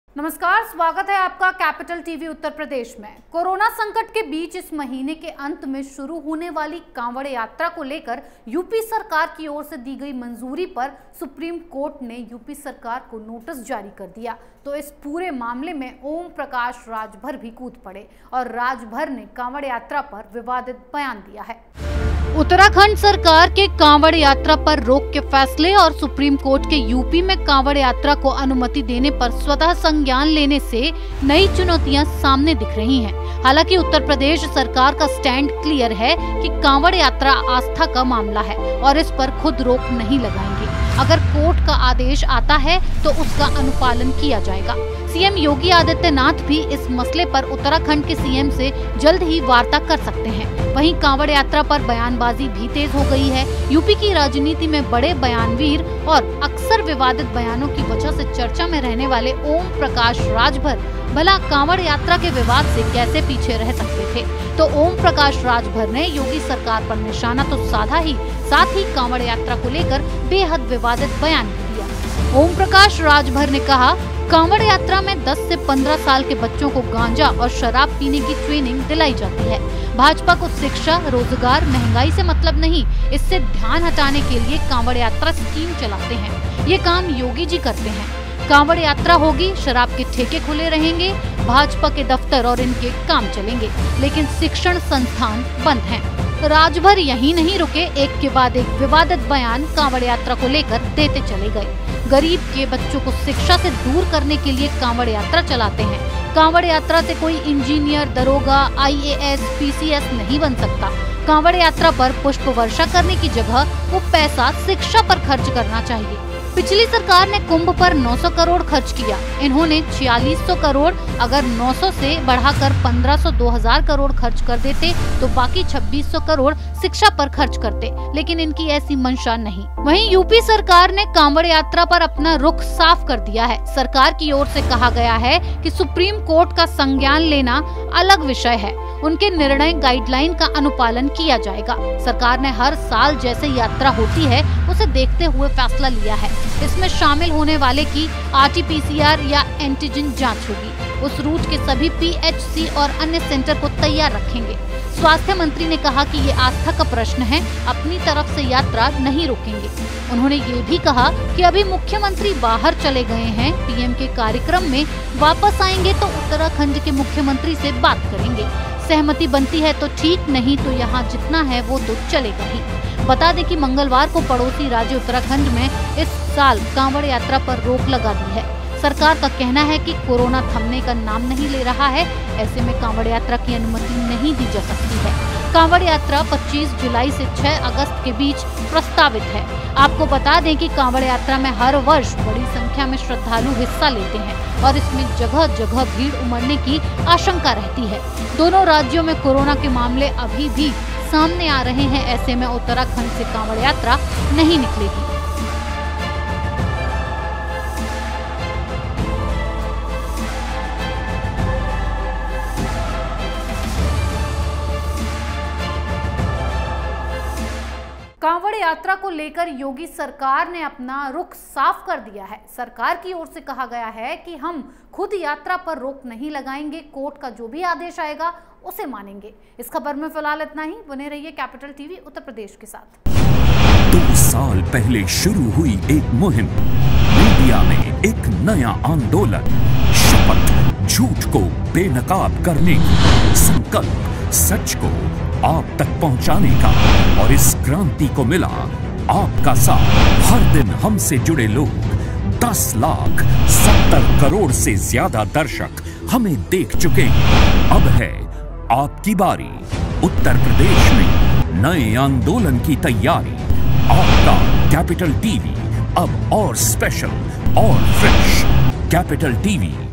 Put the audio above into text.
नमस्कार, स्वागत है आपका कैपिटल टीवी उत्तर प्रदेश में। कोरोना संकट के बीच इस महीने के अंत में शुरू होने वाली कांवड़ यात्रा को लेकर यूपी सरकार की ओर से दी गई मंजूरी पर सुप्रीम कोर्ट ने यूपी सरकार को नोटिस जारी कर दिया। तो इस पूरे मामले में ओम प्रकाश राजभर भी कूद पड़े और राजभर ने कांवड़ यात्रा पर विवादित बयान दिया है। उत्तराखंड सरकार के कांवड़ यात्रा पर रोक के फैसले और सुप्रीम कोर्ट के यूपी में कांवड़ यात्रा को अनुमति देने पर स्वतः संज्ञान लेने से नई चुनौतियां सामने दिख रही हैं। हालांकि उत्तर प्रदेश सरकार का स्टैंड क्लियर है कि कांवड़ यात्रा आस्था का मामला है और इस पर खुद रोक नहीं लगाएंगे। अगर कोर्ट का आदेश आता है तो उसका अनुपालन किया जाएगा। सीएम योगी आदित्यनाथ भी इस मसले पर उत्तराखंड के सीएम से जल्द ही वार्ता कर सकते हैं। वहीं कांवड़ यात्रा पर बयानबाजी भी तेज हो गई है। यूपी की राजनीति में बड़े बयानवीर और अक्सर विवादित बयानों की वजह से चर्चा में रहने वाले ओम प्रकाश राजभर भला कांवड़ यात्रा के विवाद से कैसे पीछे रह सकते थे। तो ओम प्रकाश राजभर ने योगी सरकार पर निशाना तो साधा ही, साथ ही कांवड़ यात्रा को लेकर बेहद विवादित बयान भी दिया। ओम प्रकाश राजभर ने कहा, कांवड़ यात्रा में 10 से 15 साल के बच्चों को गांजा और शराब पीने की ट्रेनिंग दिलाई जाती है। भाजपा को शिक्षा, रोजगार, महंगाई से मतलब नहीं, इससे ध्यान हटाने के लिए कांवड़ यात्रा स्कीम चलाते हैं। ये काम योगी जी करते हैं। कांवड़ यात्रा होगी, शराब के ठेके खुले रहेंगे, भाजपा के दफ्तर और इनके काम चलेंगे, लेकिन शिक्षण संस्थान बंद हैं। राजभर यहीं नहीं रुके, एक के बाद एक विवादित बयान कांवड़ यात्रा को लेकर देते चले गए। गरीब के बच्चों को शिक्षा से दूर करने के लिए कांवड़ यात्रा चलाते हैं। कांवड़ यात्रा से कोई इंजीनियर, दरोगा, IAS, PCS नहीं बन सकता। कांवड़ यात्रा पर पुष्प वर्षा करने की जगह वो पैसा शिक्षा पर खर्च करना चाहिए। पिछली सरकार ने कुंभ पर 900 करोड़ खर्च किया, इन्होंने 4600 करोड़, अगर 900 से बढ़ाकर 1500-2000 करोड़ खर्च कर देते तो बाकी 2600 करोड़ शिक्षा पर खर्च करते, लेकिन इनकी ऐसी मंशा नहीं। वहीं यूपी सरकार ने कांवड़ यात्रा पर अपना रुख साफ कर दिया है। सरकार की ओर से कहा गया है कि सुप्रीम कोर्ट का संज्ञान लेना अलग विषय है, उनके निर्णय गाइडलाइन का अनुपालन किया जाएगा। सरकार ने हर साल जैसे यात्रा होती है उसे देखते हुए फैसला लिया है। इसमें शामिल होने वाले की RT-PCR या एंटीजन जांच होगी। उस रूट के सभी PHC और अन्य सेंटर को तैयार रखेंगे। स्वास्थ्य मंत्री ने कहा कि ये आस्था का प्रश्न है, अपनी तरफ से यात्रा नहीं रोकेंगे। उन्होंने ये भी कहा कि अभी मुख्यमंत्री बाहर चले गए हैं, PM के कार्यक्रम में वापस आएंगे तो उत्तराखंड के मुख्यमंत्री से बात करेंगे। सहमति बनती है तो ठीक, नहीं तो यहाँ जितना है वो तो चलेगा ही। बता दें कि मंगलवार को पड़ोसी राज्य उत्तराखंड में इस साल कांवड़ यात्रा पर रोक लगा दी है। सरकार का कहना है कि कोरोना थमने का नाम नहीं ले रहा है, ऐसे में कांवड़ यात्रा की अनुमति नहीं दी जा सकती है। कांवड़ यात्रा 25 जुलाई से 6 अगस्त के बीच प्रस्तावित है। आपको बता दें कि कांवड़ यात्रा में हर वर्ष बड़ी संख्या में श्रद्धालु हिस्सा लेते हैं और इसमें जगह जगह भीड़ उमड़ने की आशंका रहती है। दोनों राज्यों में कोरोना के मामले अभी भी सामने आ रहे हैं, ऐसे में उत्तराखंड से कांवड़ यात्रा नहीं निकलेगी। कांवड़ यात्रा को लेकर योगी सरकार ने अपना रुख साफ कर दिया है। सरकार की ओर से कहा गया है कि हम खुद यात्रा पर रोक नहीं लगाएंगे, कोर्ट का जो भी आदेश आएगा उसे मानेंगे। इस खबर में फिलहाल इतना ही। बने रहिए कैपिटल टीवी उत्तर प्रदेश के साथ। 2 साल पहले शुरू हुई एक मुहिम, मीडिया में एक नया आंदोलन, शपथ झूठ को बेनकाब करने की, संकल्प सच को आप तक पहुंचाने का, और इस क्रांति को मिला आपका साथ। हर दिन हमसे जुड़े लोग, 10,70 करोड़ से ज्यादा दर्शक हमें देख चुके हैं। अब है आपकी बारी। उत्तर प्रदेश में नए आंदोलन की तैयारी। आपका कैपिटल टीवी अब और स्पेशल और फ्रेश। Capital TV